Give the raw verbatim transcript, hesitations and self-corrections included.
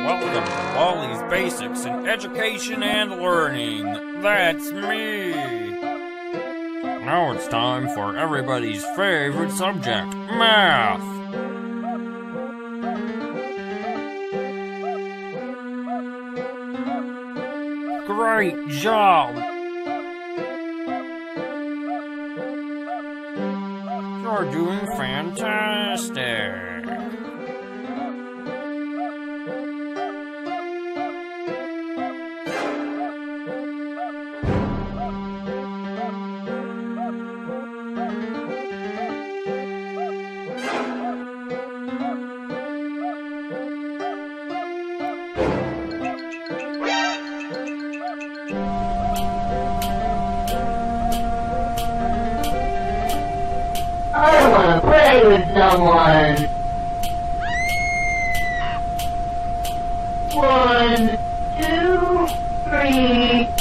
welcome to Wally's Basics in Education and Learning. That's me. Now it's time for everybody's favorite subject, math. Great job. You're doing fantastic. I want to play with someone. One, two, three.